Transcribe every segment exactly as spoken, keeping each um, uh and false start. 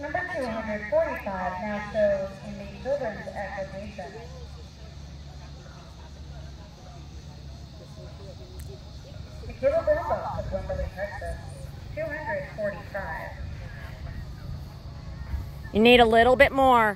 Number two hundred forty-five now shows in the children's application. Michaela Burnbach of Wimberley, Texas, two hundred forty-five. You need a little bit more.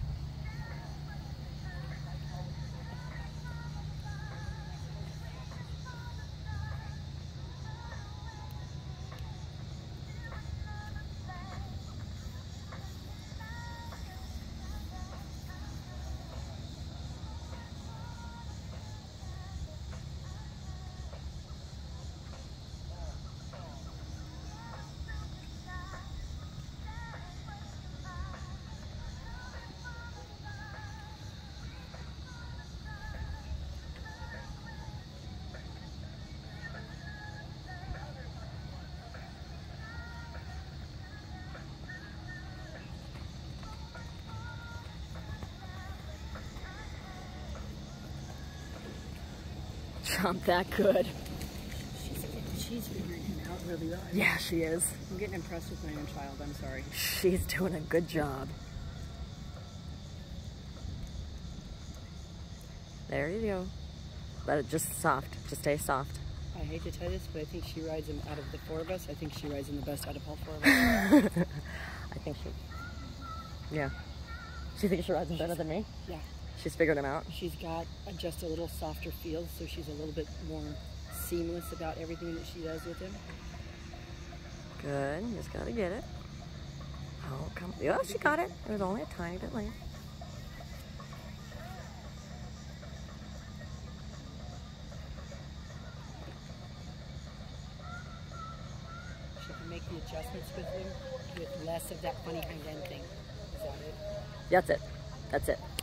Jump that good. She's, she's figuring him out really well. Yeah, she is. I'm getting impressed with my own child. I'm sorry. She's doing a good job. There you go. Let it just soft. Just stay soft. I hate to tell you this, but I think she rides him out of the four of us. I think she rides him the best out of all four of us. I think she... Yeah. She thinks she rides him better than me? Yeah. She's figured him out. She's got a, just a little softer feel, so she's a little bit more seamless about everything that she does with him. Good. Just gotta get it. Oh, come. Oh, she got it. It was only a tiny bit late. She can make the adjustments with him with less of that funny hind end thing. Is that it? That's it. That's it.